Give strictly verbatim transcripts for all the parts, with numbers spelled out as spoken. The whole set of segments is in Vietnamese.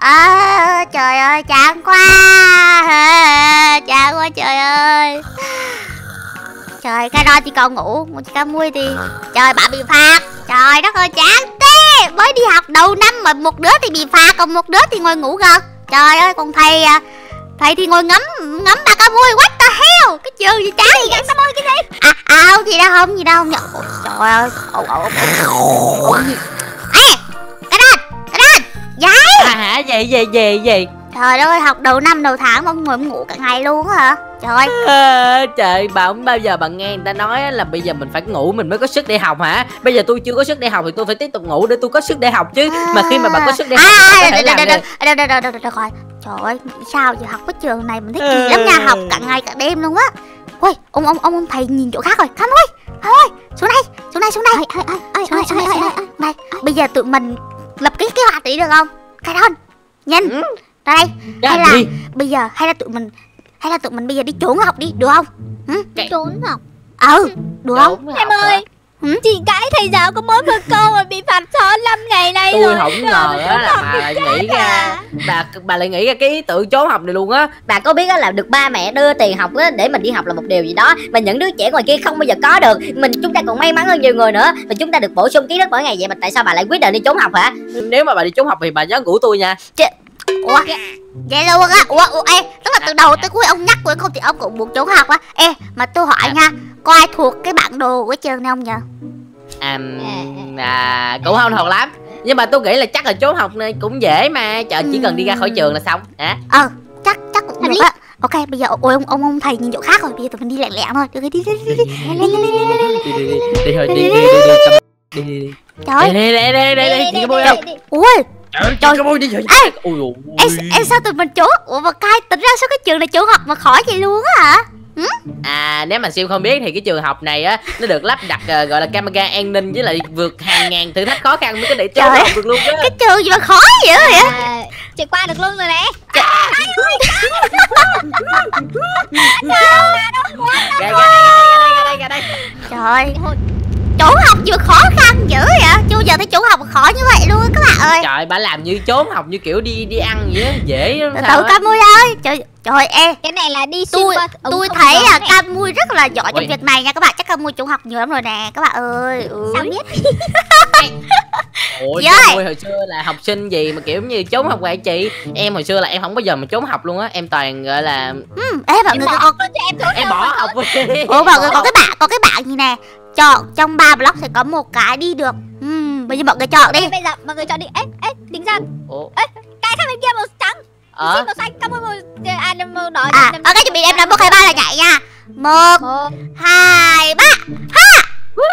À, trời ơi chán quá. Chán quá trời ơi. Trời, cái đó chỉ còn ngủ, một cái mui thì trời bà bị phạt. Trời đất ơi chán thế. Mới đi học đầu năm mà một đứa thì bị phạt, còn một đứa thì ngồi ngủ gần. Trời ơi, còn thầy à, thầy thì ngồi ngắm ngắm bà ca mui. What the hell, cái trường gì chán gì vậy? Sao cái gì? À, à không gì đâu, không gì đâu, không nhận. Trời ơi. Ồ, ồ, ồ. Ê, cái đó, cái đó. Vậy. À hả, gì gì gì gì? Trời ơi, học đầu năm đầu tháng mà ông ngồi ông ngủ cả ngày luôn á hả? Trời à, trời, bà không bao giờ bà nghe người ta nói là bây giờ mình phải ngủ mình mới có sức để học hả? Bây giờ tôi chưa có sức để học thì tôi phải tiếp tục ngủ để tôi có sức để học chứ. À, mà khi mà bà có sức để học à, có thể làm được. Được được được được rồi. Trời ơi, sao giờ học cái trường này mình thấy kỳ lắm nha, học cả ngày cả đêm luôn á. Ôi, ông ông ông ông thầy nhìn chỗ khác rồi. Khanh ơi, Khanh ơi, xuống đây, xuống đây, xuống đây. Xuống đây, xuống đây, xuống đây. Này, bây giờ tụi mình lập cái kế hoạch đi được không? Khanh ơi, nhìn. Ra đây. Hay là bây giờ hay là tụi mình hay là tụi mình bây giờ đi trốn học đi, được không? Ừ? Trốn học? Ừ, được không? Em ơi, ừ? Chị cãi thầy giáo có mỗi một câu mà bị phạt sáu năm ngày nay tôi rồi. Tôi không ngờ á là bà lại nghĩ ra bà bà lại nghĩ ra cái ý tưởng trốn học này luôn á. Bà có biết á là được ba mẹ đưa tiền học á để mình đi học là một điều gì đó mà những đứa trẻ ngoài kia không bao giờ có được. Mình chúng ta còn may mắn hơn nhiều người nữa và chúng ta được bổ sung kiến thức mỗi ngày. Vậy mà tại sao bà lại quyết định đi trốn học hả? Nếu mà bà đi trốn học thì bà nhớ ngủ tôi nha. Chị... Ủa vậy luôn á? Ủa, ủa ê, tức là từ đầu tới cuối ông nhắc của không thì ông cũng buộc trốn học á. Ê mà tôi hỏi à. nha, có ai thuộc cái bản đồ của trường này không nhờ? À, à cũng không thuộc lắm, nhưng mà tôi nghĩ là chắc là trốn học này cũng dễ mà. Trời, chỉ cần đi ra khỏi trường là xong hả? Ờ chắc chắc cũng được á. Ok bây giờ ôi ông ông ông thầy nhìn chỗ khác rồi, bây giờ tụi mình đi lẹn lẹn thôi. Được, đi đi đi đi đi đi đi đi thôi đi đi đi đi đi. Trời đi đi đi đi đi chị Bôi đâu? Ui trời trời Bôi đi rồi. Ui ôi em sao tụi mình trốn? Ủa mà cai tính ra sao cái trường này trốn học mà khỏi vậy luôn á hả? Ừ? À nếu mà siêu không biết thì cái trường học này á nó được lắp đặt uh, gọi là camera an ninh với lại vượt hàng ngàn thử thách khó khăn mới có để trốn học được luôn á. Cái trường gì mà khó vậy vậy? À, chị qua được luôn rồi nè. Trời trốn học vừa khó khăn dữ vậy? Chưa giờ thấy trốn học khó như vậy luôn á các bạn ơi. Trời, bà làm như trốn học như kiểu đi đi ăn vậy á, dễ lắm. Tự Camui ơi. Trời trời em. Cái này là đi tôi qua, tôi thấy là Camui rất là giỏi trong việc này nha các bạn. Chắc Camui trốn học nhiều lắm rồi nè các bạn ơi. Ừ. Sao biết? Ủa Camui hồi xưa là học sinh gì mà kiểu như trốn học vậy chị? Em hồi xưa là em không bao giờ mà trốn học luôn á, em toàn gọi là ừ, ê mọi người còn em, em bỏ học. Ủa mọi người có cái bạn có cái bạn gì nè, chọn trong ba block sẽ có một cái đi được. Ừm, bây giờ mọi người chọn đi. Ê, bây giờ mọi người chọn đi. Ê, ê, tính ra. Ủa? Ê, cái sang bên kia màu trắng. Ờ? Màu xanh, cảm ơn màu à, màu đỏ. À, ok chuẩn bị em nói một hai ba là chạy nha. Một, hai, ba. Ha!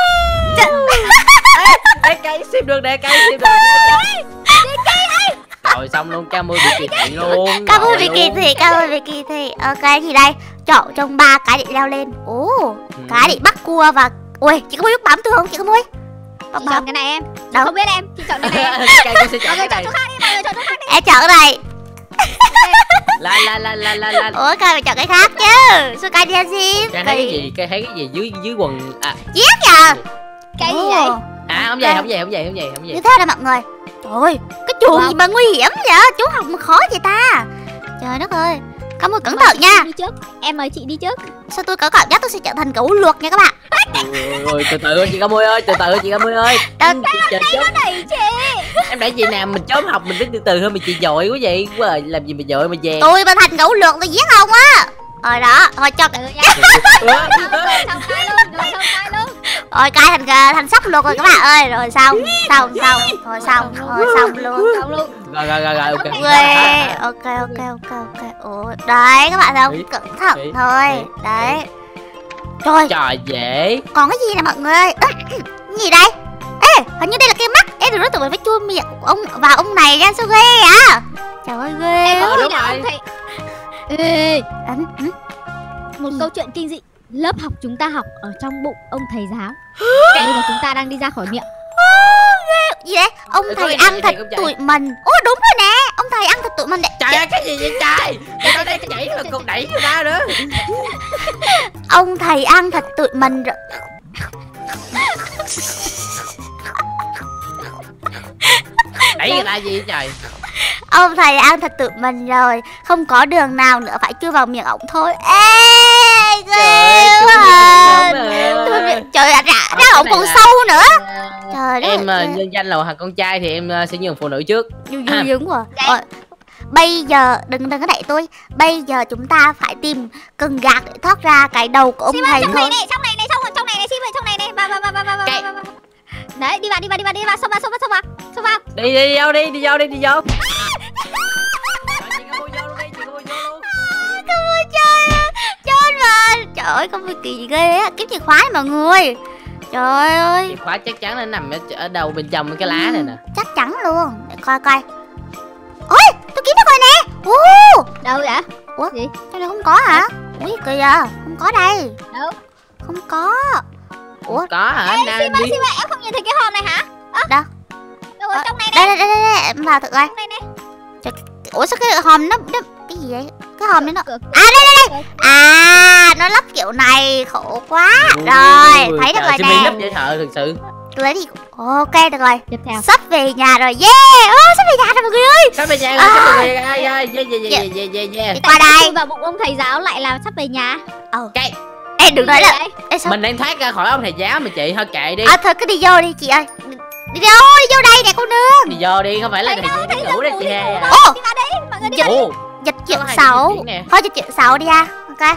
Ê, cây xếp được nè, cây xếp được. Rồi xong luôn, Camui bị kỳ thị luôn. Camui bị kỳ thị, Camui bị kỳ thị. Ok thì đây, chọn trong ba cái để leo lên. Ồ, ừ. cái để bắt cua và ui, chị có muốn bấm tôi không chị có muốn? Chị chọn cái này em. Đâu? Không biết em, chị chọn cái này em. Mọi người chọn chỗ khác đi, mọi người chọn chỗ khác đi. Em chọn cái này. La la la la la la. Ủa coi phải chọn cái khác chứ. Sao cái đi gì? Cái thấy cái gì? Cái thấy cái gì dưới dưới quần à? Giết kìa. Cái gì vậy? À không vậy, không vậy, không vậy, không vậy, không vậy. Như thế là mọi người. Trời ơi, cái chuồng gì mà nguy hiểm vậy? Chú học mà khó vậy ta? Trời đất ơi. Cảm ơn cẩn thận nha. Đi trước. Em mời chị đi trước. Sao tôi có cảm giác tôi sẽ trở thành cẩu luộc nha các bạn. Ôi từ từ chị Camui ơi, từ từ chị Camui ơi. Đừng em đẩy chị. Em đẩy chị nào mình trốn học mình phải từ từ hơn mà chị dội quá vậy. Quá rồi, làm gì mà dội mà về. Tôi mà thành cẩu luộc tôi giết ông á. Rồi đó, thôi cho từ nha. Xong cay luôn, rồi xong cay luôn. Rồi cay thành thành sóc luộc rồi các bạn ơi. Rồi xong, xong xong, rồi xong, rồi xong luôn. Xong luôn. Rồi rồi rồi rồi ok. Ok ok ok ok. Ủa, đấy các bạn thấy không? Cẩn thận thôi. Đấy. Rồi. Trời dễ. Còn cái gì nè mọi người ơi? Cái gì đây? Ê, hình như đây là cái mắt. Ê đừng nói tụi mình phải chui miệng của ông vào ông này ra, sao ghê à? Trời ơi ghê. Ờ đúng rồi. Thầy... Ê, ừ, ừ. một câu chuyện kinh dị. Lớp học chúng ta học ở trong bụng ông thầy giáo. Đây là chúng ta đang đi ra khỏi miệng. Gì đấy? Ông Ê, thầy ăn thịt tụi mình. Ôi đúng rồi nè, ông thầy ăn thịt tụi mình đấy. Trời ơi cái gì vậy trời? Người ta đang nhảy mà còn đẩy người ta nữa. Ông thầy ăn thịt tụi mình rồi. Đẩy người ta gì vậy trời? Ông thầy ăn thật tự mình rồi. Không có đường nào nữa, phải chui vào miệng ổng thôi. Ê, ghê quá. Trời ơi, ra, ra ổng còn sâu nữa. Trời đất Em ơi. uh, nhân danh là thằng con trai thì em uh, sẽ nhường phụ nữ trước. Dư dư dứng quá. Rồi, bây giờ đừng đừng có đẩy tôi. Bây giờ chúng ta phải tìm cần gạt để thoát ra cái đầu của ông thầy trong thôi. này này, trong này này, trong trong này này, Sim ơi, trong này này, vào vào vào vào vào vào. Đấy, đi vào đi vào đi vào đi vào, xông vào xông vào xông vào. Xông vào. Đi đi đi vô đi, đi vô đi, đi vô. Chị có vui vô luôn đi, chị có vui vô luôn. Không vui chơi. Chơi mà. Trời ơi, con kỳ ghê á, kiếm chìa khóa này mọi người. Trời ơi. Chìa khóa chắc chắn nó nằm ở, ở đầu bên trong cái lá này nè. Chắc chắn luôn. Để coi coi. Ôi, tôi kiếm được rồi nè. Ồ. Đâu vậy? Ủa, gì? trong này không có hả? Ui kìa, không có đây. Đâu? Không có. Ủa, Có hả? Ê, Đang Sim ơi, đi. Sim ơi, em không nhìn thấy cái hòm này hả? À, đâu? Đâu ở À, trong này đây này. đây đây đây, đây. Em vào thử coi. Trong này này. Ủa sao cái hòm nó, nó cái gì vậy? Cái hòm này nó Cửa- à đây đây đây. À, nó lắp kiểu này khổ quá. Rồi, thấy được rồi Simi lấp nè. dễ sợ thực sự. Lấy đi. Ok được rồi. Tiếp theo. Sắp về nhà rồi. Yeah. Ô, sắp về nhà rồi mọi người ơi. Sắp về nhà À. rồi, sắp về nhà rồi. Yeah, yeah, yeah, yeah, yeah, yeah, yeah. Đi qua đây. Và bụng ông thầy giáo lại là sắp về nhà. Ờ. Cái Ê đừng nói Gì là vậy? Ê sao? mình đang thoát ra khỏi ông thầy giáo mà chị, thôi kệ đi. À thôi cứ đi vô đi chị ơi. Đi vô, đi vô đây nè cô nương. Đi vô đi, không phải là Thấy thầy đâu, giáo thấy ngủ đấy đâu, chị ngủ đi, He ngủ à. đâu. Ồ, Đi vào đây, mọi người đi Dịch- vào đây. Ồ, dịch chuyển có hai sáu. dịch chuyển nè. Thôi dịch chuyển sáu đi ha. Ok.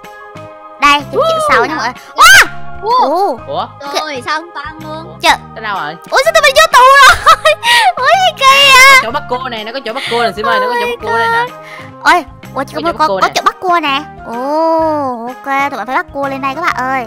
Đây, dịch chuyển sáu nha mọi người. Ủa, Ồ. ủa, rồi xong toang luôn. Chờ. tới đâu rồi? Ủa sao tụi mình vô tù rồi? Ủa gì kìa. Chỗ bắt cô này, nó có chỗ bắt cô nè Sim ơi, nó có chỗ bắt cô đây nè. Ôi, ủa chị Có có, chỗ có, bắt cua có nè. chỗ bắt cua nè. Ồ, ok, tụi bạn phải bắt cua lên đây các bạn ơi.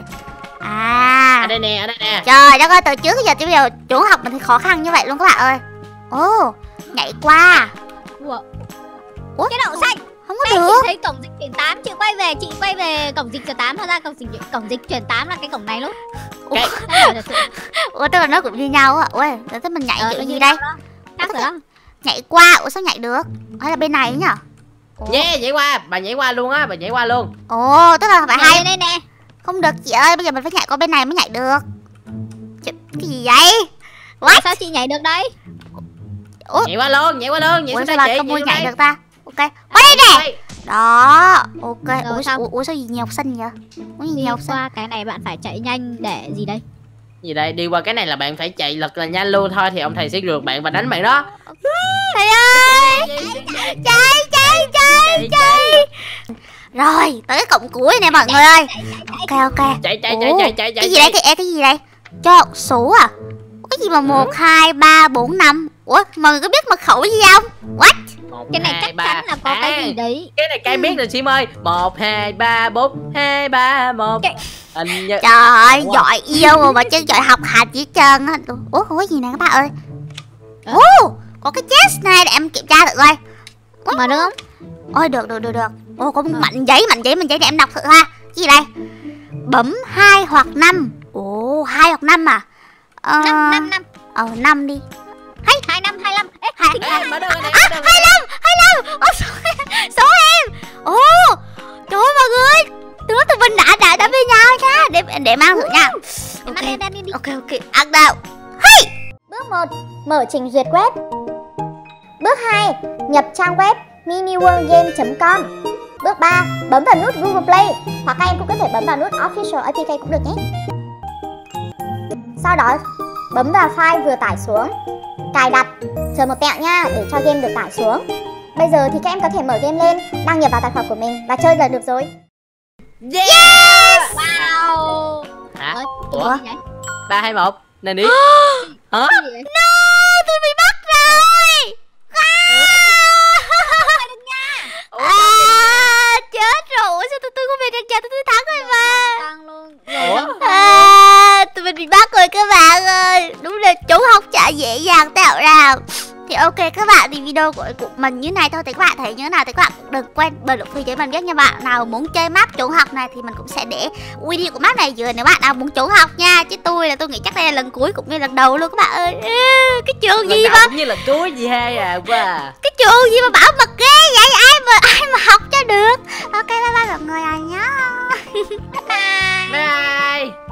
À. Ở đây nè, ở đây nè. Trời đất ơi, từ trước tới giờ tới bây giờ chỗ học mình thì khó khăn như vậy luôn các bạn ơi. Ồ, nhảy qua. Ủa, Ủa, cái đậu xanh. không có Đây được. chị thấy cổng dịch chuyển tám, chị quay về, chị quay về cổng dịch chuyển tám, thật ra cổng dịch cổng dịch chuyển tám là cái cổng này luôn. Ủa, Cái- Không hiểu thật sự. ủa tức là nó cũng như nhau á. Ui, để thế mình nhảy Ờ, kiểu nó gì như đây? nhau đó. Khác rồi đó. Nhảy qua, ủa sao nhảy được? Hay là bên này ấy nhở? Ủa? Yeah, nhảy qua, bà nhảy qua luôn á, bà nhảy qua luôn. Ồ, tức là phải Nhảy hai. lên đây nè. Không được chị ơi, bây giờ mình phải nhảy qua bên này mới nhảy được. Ch cái gì vậy? What? Sao chị nhảy được đây? Ủa? Nhảy qua luôn, nhảy qua luôn, nhảy Ủa xuống sao đây bà chị. không mua xuống nhảy đây. được ta? Ok. Qua đây nè. Đây. Đó. Ok. Rồi, Ủa, xong. ủa, ủa sao gì nhiều học sinh vậy? Ủa gì Đi nhiều học sinh? qua cái này bạn phải chạy nhanh để gì đây? Gì đây, đi qua cái này là bạn phải chạy lật là nhanh luôn thôi thì ông thầy sẽ rượt bạn và đánh bạn đó. Thầy ơi. Chạy, chạy, chạy, chạy. Rồi, tới cái cổng cuối này mọi người ơi. Ok, ok. Chạy chạy Ủa, chạy chạy chạy chạy. Cái gì đấy, cái, ê, cái gì đây? Chọn số à? Cái gì mà một, hai, ba, bốn, năm? Ủa, mọi người có biết mật khẩu gì không? What? Một, Cái này hai, chắc ba. chắn là có À, cái gì đấy. cái này cái biết rồi Sim ơi. Một, hai, ba, bốn, hai, ba, một. Cái- Anh nhớ. Trời ơi, Wow. giỏi yêu mà, mà chứ giỏi học hành gì hết trơn á. Ủa, không có gì nè các bạn ơi. Ờ. Ồ, có cái test này để em kiểm tra thử coi. Mà được không? Ôi, được, được, được, được. Ồ, có một mảnh giấy, mảnh giấy, mảnh giấy để em đọc thử ha. Cái gì đây? Bấm hai hoặc năm. Ồ, hai hoặc năm à? Ờ, Năm, năm, năm. Ờ, năm đi. Hai năm, hai năm. Ê, Hai- tính Ê, ra mở đâu cái này, À, mở đâu cái hai này. năm, hai năm. Ồ, số, số em. Ồ, trời ơi mọi người. Đứa tụi mình đã, đã, đã với nhau nha. Để, để mang thử nha. Em ăn lên, ăn đi đi. Ok, ok, ăn nào. Bước một. Mở trình duyệt web. Bước hai. Nhập trang web miniworldgame chấm com. Bước ba. Bấm vào nút Google Play. Hoặc các em cũng có thể bấm vào nút Official a pê ca cũng được nhé. Sau đó bấm vào file vừa tải xuống, cài đặt, chờ một tẹo nha để cho game được tải xuống. Bây giờ thì các em có thể mở game lên, đăng nhập vào tài khoản của mình và chơi là được rồi. Yeah. Wow. Hả? Ơi, Ủa? cái gì vậy? Ba hai một. Nè đi. Hả? Cái gì vậy? Tôi bị bắt rồi. Ủa, À, chết rồi. Ủa sao tôi tôi không về được nhà tôi tôi thắng rồi mà. Tăng luôn. Ủa? À, tụi mình bị bắt rồi các bạn ơi. Đúng là trốn học chả dễ dàng tạo ra. Thì ok các bạn, thì video của, của mình như này thôi. Thì các bạn thấy như thế nào thì các bạn cũng đừng quên bình luận phía dưới mình biết nha. Bạn nào muốn chơi map trốn học này thì mình cũng sẽ để video của map này dưới nếu bạn nào muốn trốn học nha. Chứ tôi là tôi nghĩ chắc đây là lần cuối cũng như lần đầu luôn các bạn ơi. Ê, cái trường lần gì đầu mà cũng như là cuối gì hay à. Wow. cái trường gì mà bảo mật ghê vậy, ai mà ai mà học cho được. Ok bye bye mọi người à nhá. Bye.